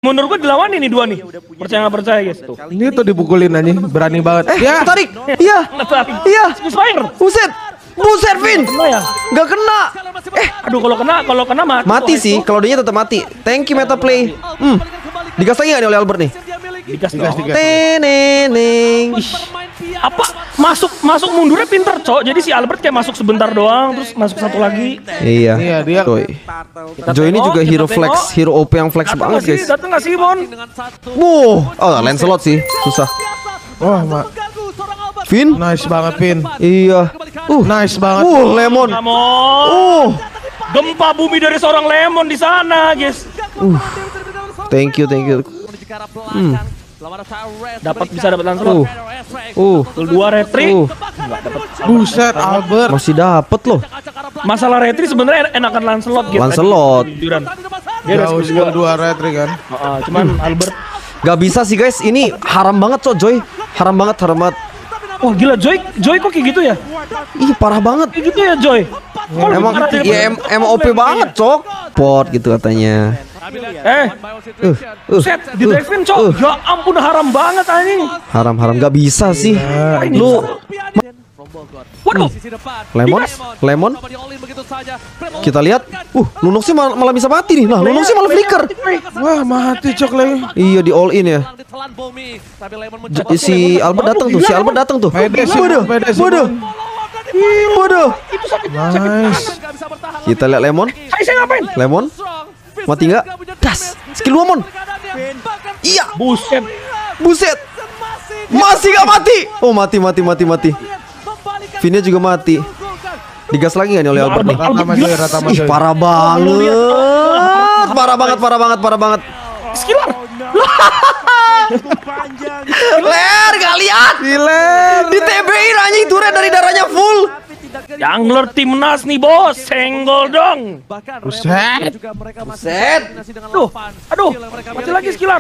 Menurut gua dilawan ini dua nih. Percaya nggak percaya guys tuh. Ini tuh dipukulin aja, berani banget. Ya, tarik. Iya. Iya. Fire. Buset. Buset, Vin. Kena ya? Gak kena. Aduh kalau kena mati. Mati sih, kalau dia tetap mati. Thank you meta play. Digas lagi gak nih oleh Albert nih? Digas. Teneneng. Apa masuk mundurnya pinter cok. Jadi si Albert kayak masuk sebentar doang terus masuk satu lagi. Iya. Iya, dia. Joy ini juga hero flex, hero OP yang flex banget guys. Dateng gak sih Bon? Oh, Lancelot sih, susah. Wah, Vin, nice banget Vin. iya. Nice banget. Lemon. Gempa bumi dari seorang Lemon di sana guys. Thank you. Bisa dapat Lancelot. Kedua retri. Buset, Albert. Masih dapat loh. Masalah retri sebenarnya enakan Lancelot gitu. Lancelot. Jauh skill 2 retri kan. Cuman Albert Gak bisa sih guys, ini haram banget cok Joy. Haram banget. wah gila Joy kok kayak gitu ya? Ih parah banget. Kayak gitu ya Joy. Emang OP banget cok. Pot gitu katanya. Set di drive-in cok. Ya ampun haram banget anjing. Haram gak bisa sih. Lu Waduh. Lemon. Kita lihat. Lunox sih malah bisa mati nih. Nah, Lunox sih malah flicker. Wah, mati cok lagi. Iya di all in ya. Si Albert datang tuh. Waduh. Nice. Kita lihat Lemon. Saya ngapain? Lemon. Mati nggak? Das. Skill Lemon. Iya. Buset. Masih nggak mati. Oh mati. Vinnya juga mati. Digas lagi nggak nih oleh Albert nih? Rata Mas. Parah banget. Skiller. Ler gak lihat. Di TBI anjing turret dari darahnya full. Jungler timnas nih bos, senggol dong. Buset. Aduh, mati lagi Skiller.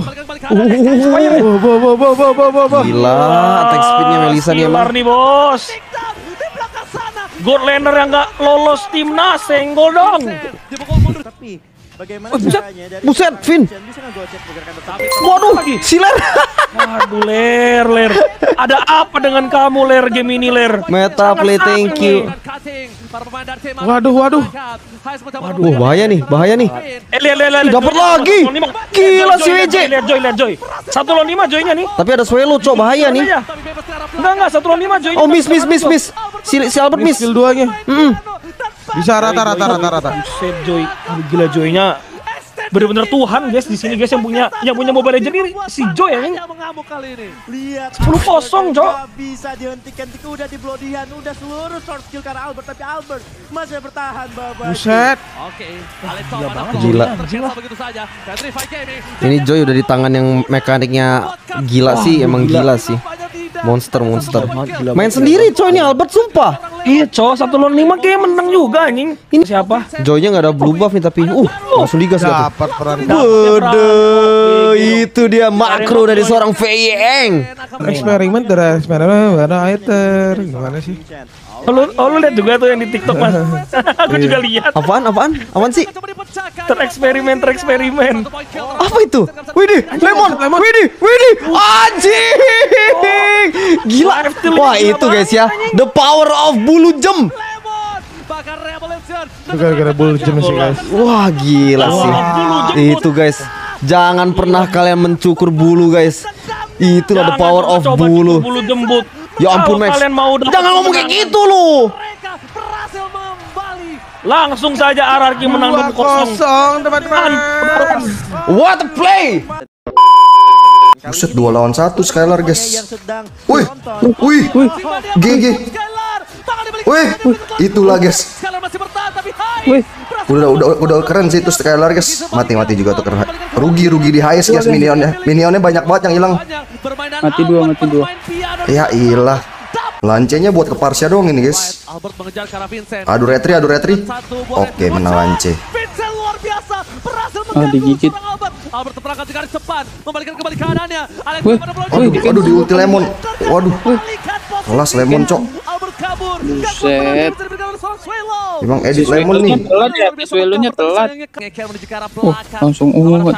Gila, attack speednya Melisa nih emang. Nih bos. God laner yang gak lolos timnas, senggol dong. Bagaimana caranya dari Buset, Vin. Waduh, Siler. Aduh, Ler. Ada apa dengan kamu, Ler, game ini, Ler? Meta play, thank you. Waduh. Bahaya nih. Lihat. Dapat lagi. Gila si WJ. Lihat Joy. 1 lawan 5 Joy-nya nih. Tapi ada Swelo, cok, bahaya nih. Enggak, 1 lawan 5 Joy-nya. Oh, miss. Si Albert miss. Skill 2-nya. Bisa rata. Buset Joy. Aduh, gila Joy-nya. Bener-bener Tuhan guys di sini guys yang punya Mobile Legends ini si Joy ya. Lihat 10-0 Cok. Bisa dihentikan, udah di Bloodihan, udah seluruh short skill karena Albert, tapi Albert masih bertahan Bapak. Buset. Gila. Ini Joy udah di tangan yang mekaniknya gila sih, emang gila sih. Monster. Main sendiri coy ini Albert sumpah. Iya Cok, 1 lawan 5 kayak menang juga anjing. Ini siapa? Joy-nya nggak ada blue buff nih tapi langsung digas ya. Dapat peran. Itu dia makro dari seorang Feyeng. Eksperimen ada Aether. Gimana sih? Lu lihat juga tuh yang di TikTok Mas. Aku juga lihat. Apaan sih? Tereksperimen. Apa itu? Widih, Lemon. Widih. Anjing. Gila. Wah, itu guys ya. The power of bulu jem. Gara-gara bulu jem sih guys. Wah, gila sih. Itu guys. Jangan pernah kalian mencukur bulu guys. Itulah the power of bulu. Bulu jembut. Ya ampun Max. Jangan ngomong kayak gitu lu. Langsung saja RRQ menang 2-0 teman-teman. What a play. Buset 2 lawan 1 Skylar guys. Wih. GG. Wih, itulah guys. Udah keren sih itu Skylar guys. Mati juga tuh keren. Rugi di highest guys minionnya banyak banget yang hilang. Mati dua. Ya ilah. Lancenya buat ke Parsha doang ini guys. Aduh retri. Oke, menang lance. Digigit. Aduh di ulti Lemon. Waduh. Kelas Lemon cok. Buset. Emang edit Lemon nih. Telat ya, visualnya telat. Langsung ungu.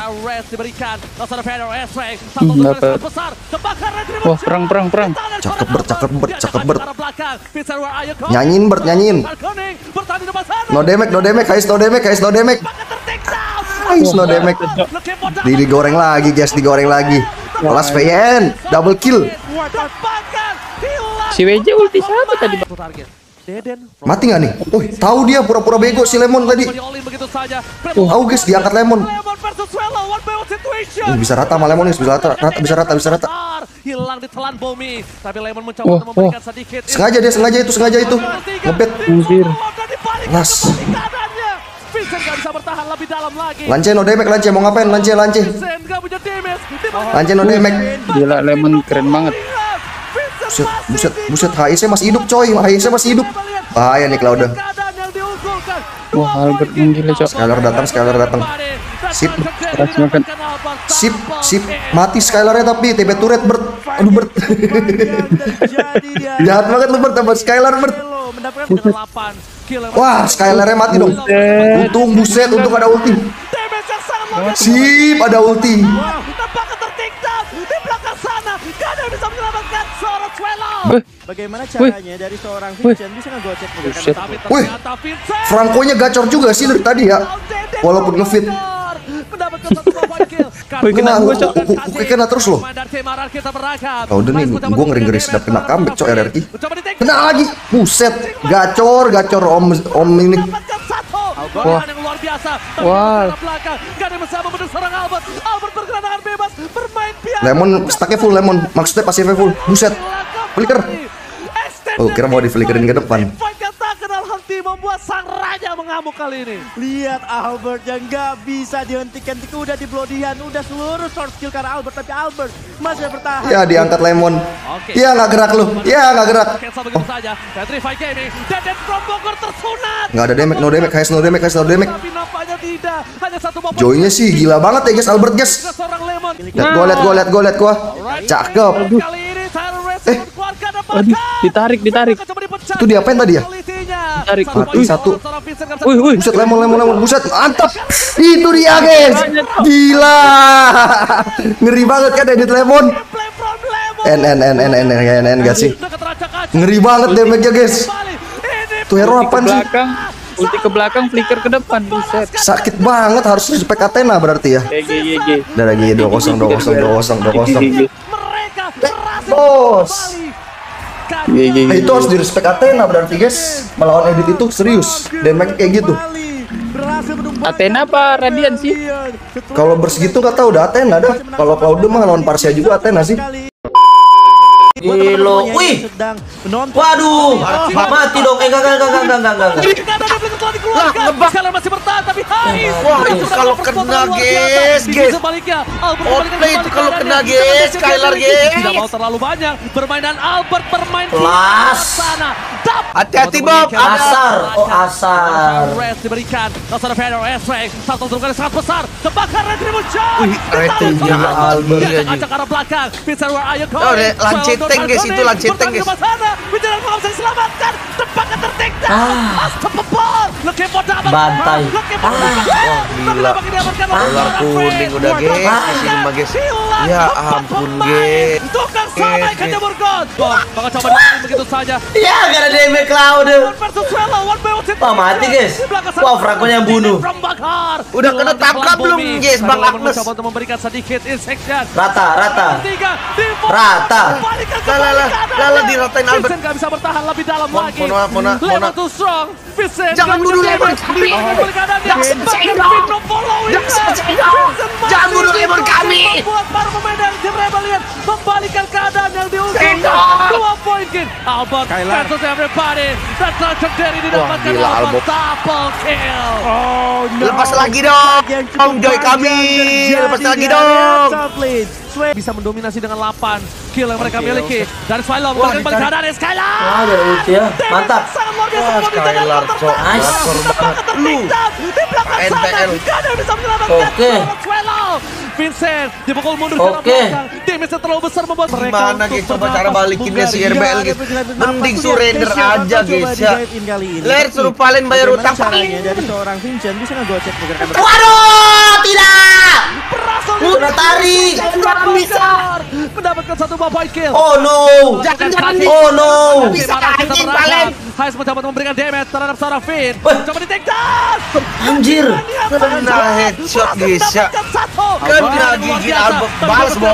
Dapat. Wah, perang. Cakep Bert. Nyanyiin Bert, nyanyiin. No damage, guys, no damage. Guys, no damage. Digoreng lagi, guys, Kelas VN, double kill. Si WJ ulti siapa tadi? Mati nggak nih? Tahu dia pura-pura bego si Lemon tadi. Tahu guys, diangkat Lemon. Bisa rata sama Lemon nih, bisa rata. Hilang ditelan Bomi, tapi Lemon mencoba untuk memberikan sedikit. Sengaja itu. Ngebet. Las. Vincent gak bisa bertahan lebih dalam lagi. Lance no damage, mau ngapain? Lance. Lance no damage. Gila, Lemon keren banget. Buset, HIC masih hidup coy, bahaya nih Cloud. Wah, Albert yang gila, cok. Skylar datang. Sip, mati Skylarnya tapi TP turret Bert. Aduh Bert. Jahat banget lu Bert, sama Skylar Bert. Wah, Skylarnya mati dong. Untung ada ulti. Sip, ada ulti. Bagaimana caranya dari seorang Vincent bisa ngegocek begitu? Wih, Franco-nya gacor juga sih dari tadi ya. Walaupun ngefit. Wih, kena gue, cok. Kena terus loh. Udah nih, gue ngeri-ngeri sedap kena comeback cok RRQ. Kena lagi. Buset, gacor om ini. Wah. Lemon stacknya full, maksudnya pasifnya full. Buset, flicker. Kira mau di flickerin ke depan. Membuat sang raja mengamuk kali ini. Lihat Albert yang gak bisa dihentikan. Udah di Bloodihan, udah seluruh short skill karena Albert, tapi Albert masih bertahan. Ya, diangkat Lemon. Ya, nggak gerak lu. Nggak ada damage, no damage. Joy-nya sih gila banget ya guys, Albert guys. Lihat gua. Cakep. Aduh, ditarik. Itu diapain tadi ya? Tarik. Mati satu. Wih. Buset, Lemon. Buset, mantap. Itu dia guys. Gila. Ngeri banget kan edit Lemon. N gak sih? Ngeri banget damage-nya guys. Tuh hero apaan sih? Ulti ke belakang, flicker ke depan. Buset. Sakit banget, harus respect Athena berarti ya. GG. Udah lagi 2-0. Bos. Nah, itu harus direspek Athena berarti guys. Melawan edit itu serius. Damage kayak gitu. Athena apa Radiant sih? Kalau bersegitu gak tahu udah Athena dah. Kalau Cloud mah lawan Parsia juga Athena sih. Gilo, wih, waduh, mati dong, enggak. Skylar masih bertahan tapi Hais. Wah, itu kalau kena guys. Outplay itu kalau kena guys, Skylar guys. Tidak mau terlalu banyak bermain dan Albert bermain Kelas. sana. Hati-hati Bob, asar. Rest diberikan. Langsung Federer S-Ray. Satu terkali sangat besar. Tebakan Retribution. ratingnya Albert ya. Acak arah belakang. Vincent, where are you Oh, going? lancet tank guys, itu lancet tank guys. Vincent mau bisa diselamatkan. Tebakan tertik down. Unstoppable. Looking for double. Bantai. Wah, gila. Ular kuning udah guys, disini mah guys. Ya ampun guys. Tukang sampai ke jemur god. Bakal coba diambil begitu saja. Ya, gak ada damage Cloud. Wah, mati guys. Wah, Franco-nya yang bunuh. Udah kena tangkap belum guys, Bang Agnes. Mencoba untuk memberikan sedikit insection. Rata. Lala diratain Albert. Vincent gak bisa bertahan lebih dalam lagi. Mona. Lemon too strong. Vincent Jangan bunuh Lemon kami. Jangan bunuh Lemon kami. Membuat para pemain dari tim Rebellion membalikan keadaan yang diunggulkan. 2 poin kill. Albert versus everybody. Dan terjadi didapatkan Albert double kill. Lepas lagi dong. Joy kami. Lepas lagi dong. Bisa mendominasi dengan 8 kill yang mereka miliki. Dan Skylar memberikan balik keadaan Skylar. Ada ulti ya. Mantap. Sangat luar biasa. Skylar cok. Nice. Di belakang sana. NPL. Gak ada yang bisa menyelamatkan. Oke. Vincent dipukul mundur ke arah Oke. belakang. Damage terlalu besar membuat mereka Gimana guys, coba cara balikinnya si RBL guys. Mending surrender aja guys ya. Ler suruh Valen bayar utang. Dari seorang Vincent bisa ngegocek pergerakan. Waduh, tidak. Udah tarik. Mendapatkan satu buah point kill. Oh no. Oh no. Bisa anjing Valen. Hayes mencoba memberikan damage terhadap seorang Vin. Coba di take down. Anjir. Kena headshot guys ya. Kena gigi Albert. Balas bot.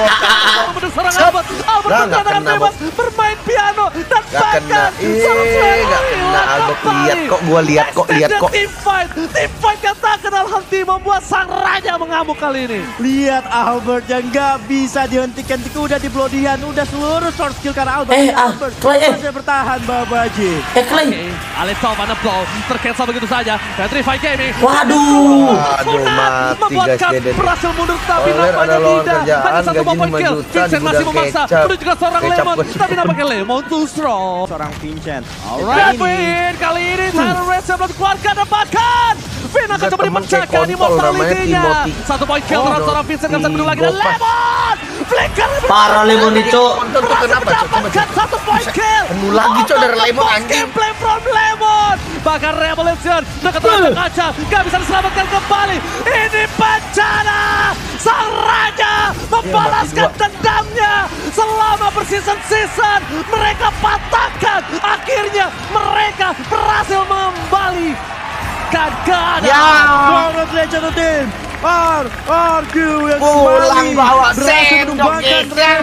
Lah nggak kena bot. Bermain piano dan Gak kena. Gak kena Albert. Lihat kok. Team fight yang tak kenal henti membuat sang raja mengamuk kali ini. Lihat Albert yang nggak bisa dihentikan, udah di blodian, udah seluruh short skill karena Albert. Clay, Masih bertahan Babaji. Clay. Alex mana blow tercancel begitu saja. Petri Fight Gaming. Waduh, mati guys Deden. Berhasil mundur tapi Oler nampaknya ada lawan tidak. kerjaan, Hanya satu gaji point 5 kill. juta, Vincent masih digudang memaksa. kecap. Menuju ke seorang Kecap Lemon, kecap. tapi nampaknya Lemon too strong. Seorang Vincent. Alright, Vin kali ini Tyler Race yang belum dikeluarkan dan bahkan Vin akan coba temen kayak dipecahkan kontol namanya immortality-nya. Timothy. Satu point kill terhadap seorang Vincent nggak bisa peduli lagi dan Gopas. Lemon. Flicker Parah Lemon itu. mendapatkan satu point kill. Penuh lagi cok dari Lemon anjing. Gameplay from Lemon. Bahkan Revolution dekat raja kaca gak bisa diselamatkan kembali. Ini bencana. Sang raja membalaskan dendamnya selama berseason-season. Mereka patahkan. Akhirnya mereka berhasil membalikan keadaan. Congratulations to team RRQ yang Pulang bawa berhasil save dong menumbangkan guys.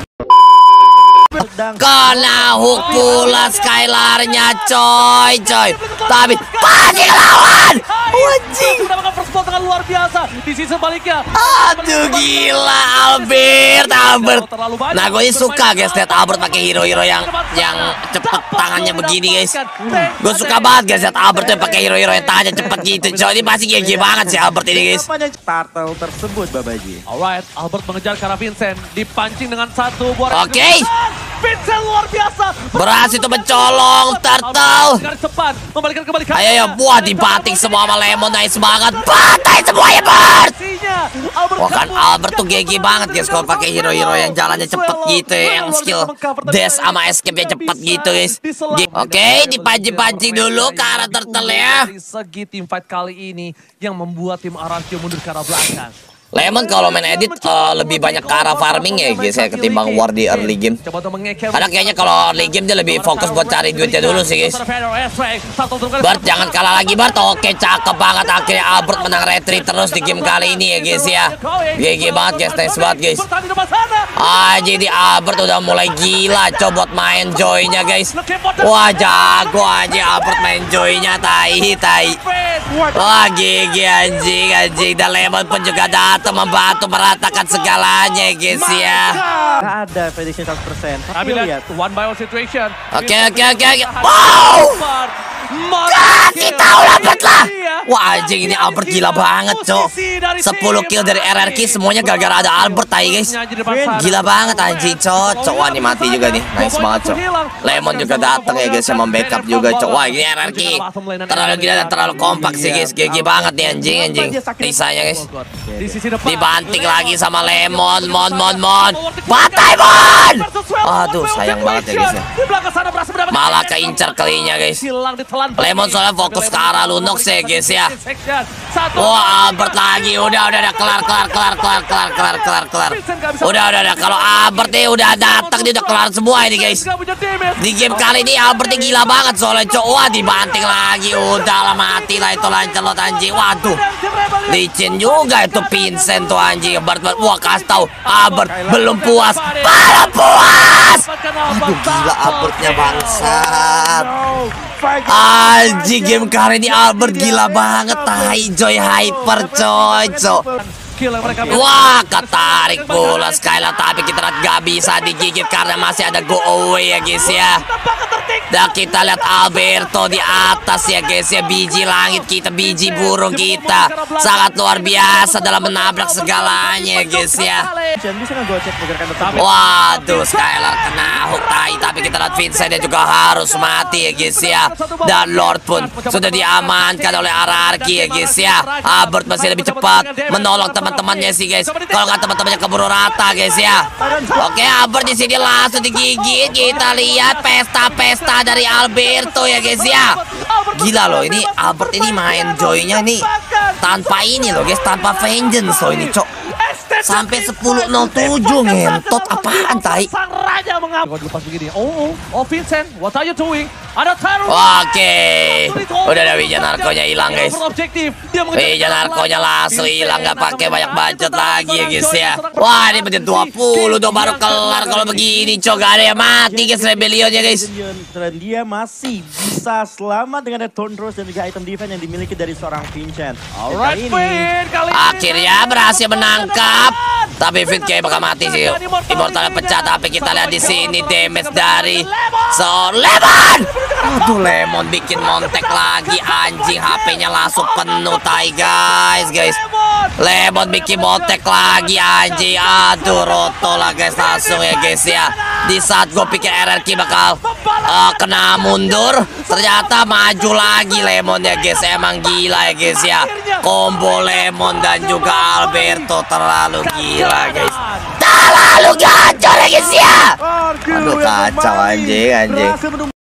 Kena hook pula Skylarnya coy. Tapi pasti lawan. Anjing. Mendapatkan first blood dengan luar biasa di sisi sebaliknya. Aduh gila Albert. Terlalu banyak. Nah gue ini suka guys lihat Albert pakai hero-hero yang cepet tangannya begini guys. Gue suka banget guys lihat Albert tuh pakai hero-hero yang tangannya cepet gitu coy. Ini pasti GG banget sih Albert ini guys. Turtle tersebut Babaji. Alright, Albert mengejar ke arah Vincent, dipancing dengan satu buah. Oke. Vincent luar biasa. Berhasil tuh mencolong Turtle. Garis cepat, membalikan kembali. Ayo buah dibanting semua sama Lemon. Nice banget. Bantai semuanya Bert. Wah kan Albert tuh GG banget guys kalau pakai hero-hero yang jalannya cepet gitu ya, yang skill dash sama escape-nya cepet gitu guys. Oke, dipancing-pancing dulu ke arah turtle ya. Dari segi team fight kali ini yang membuat tim RRQ mundur ke arah belakang. Lemon kalau main edit lebih banyak ke arah farming ya guys ya ketimbang war di early game. Karena kayaknya kalau early game dia lebih fokus buat cari duitnya dulu sih guys. Bart jangan kalah lagi Bart. Oke cakep banget akhirnya Albert menang retreat terus di game kali ini ya guys ya. GG banget guys, nice banget guys. Jadi Albert udah mulai gila coba buat main joy-nya guys. Wah jago aja Albert main joy-nya tai. Wah GG anjing. Dan Lemon pun juga datang membantu meratakan segalanya guys ya. Gak ada prediction 100%. Tapi lihat one by one situation. Oke. Wow. Kasih tahu Albert lah. Wah anjing ini Albert gila banget cok. 10 kill dari RRQ semuanya gara-gara ada Albert tai guys. Gila banget anjing cok. Wah ini mati juga nih. Nice banget cok. Lemon juga datang ya guys sama backup juga cok. Wah ini RRQ terlalu gila dan terlalu kompak sih guys. GG banget nih anjing. Risanya guys. Dibanting lagi sama Lemon. Mon. Batai Mon. Aduh sayang banget ya guys ya. Malah keincar kelinya guys. Lemon soalnya fokus ke arah Lunox ya guys ya. Wah Albert lagi. Udah kelar. Udah kalau Albert nih udah datang dia udah kelar semua ini guys. Di game kali ini Albert nih gila banget soalnya cok. Wah dibanting lagi. Udahlah mati lah itu lancelot anjing. Waduh licin juga itu Vincent tuh anjing. Wah kasih tahu Albert belum puas. Aduh gila Albertnya bangsat. Anjing game kali ini Albert gila banget. Tai Joy hyper coy. Wah ketarik bola Skylar tapi kita gak bisa digigit karena masih ada go away ya guys ya. Dan kita lihat Alberto di atas ya guys ya. Biji langit kita, biji burung kita sangat luar biasa dalam menabrak segalanya ya guys ya. Waduh, Skylar kena hook tai, tapi kita lihat Vincent dia juga harus mati ya guys ya. Dan Lord pun sudah diamankan oleh RRQ ya guys ya. Albert masih lebih cepat menolong teman-temannya sih guys. Kalau nggak teman-temannya keburu rata guys ya. Oke, Albert di sini langsung digigit. Kita lihat pesta-pesta dari Alberto ya guys ya. Gila loh, ini Albert ini main joy-nya nih tanpa ini loh guys, tanpa vengeance loh ini cok. Sampai 10-07 ngentot apaan tai. Sang raja mengapa lepas begini. Oh Vincent, what are you doing? Ada teror. Oke, udah ada Wijan narkonya hilang guys. Wijan narkonya langsung hilang, nggak pakai banyak budget lagi ya guys ya. Wah, ini menit 20 dong baru kelar kalau begini cok. Gak ada yang mati guys Rebellionnya guys. Dan dia masih bisa selamat dengan Thorn Rose dan juga item defense yang dimiliki dari seorang Vincent. Alright, Vin, kali ini Akhirnya berhasil menangkap. Tapi Vin kayak bakal mati sih. Immortalnya pecah, tapi kita lihat di sini damage dari Lemon. Aduh, Lemon bikin montek lagi anjing, HP-nya langsung penuh tai guys. Lemon bikin montek lagi anjing. Aduh, roto lah guys langsung ya guys ya. Di saat gue pikir RRQ bakal kena mundur, ternyata maju lagi Lemon ya guys. Emang gila ya guys ya. Combo Lemon dan juga Alberto terlalu gila guys. Terlalu gacor ya guys ya. Aduh, kacau anjing.